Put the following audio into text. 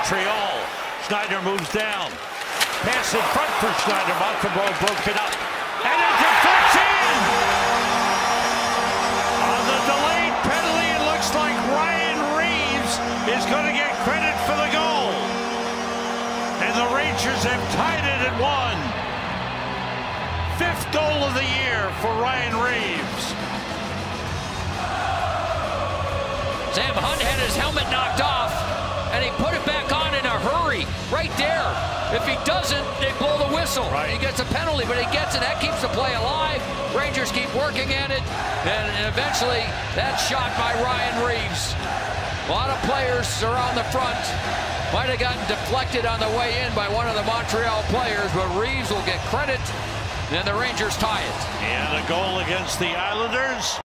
Montreal. Schneider moves down. Pass in front for Schneider. Montembeault broken up. And a deflection! On the delayed penalty, it looks like Ryan Reaves is going to get credit for the goal. And the Rangers have tied it at 1. 5th goal of the year for Ryan Reaves. Sam Hunt had his helmet knocked off, and he put it back on in a hurry, right there. If he doesn't, they blow the whistle. Right. He gets a penalty, but he gets it. That keeps the play alive. Rangers keep working at it, and eventually that shot by Ryan Reaves. A lot of players are on the front. Might have gotten deflected on the way in by one of the Montreal players, but Reaves will get credit, and the Rangers tie it. And a goal against the Islanders.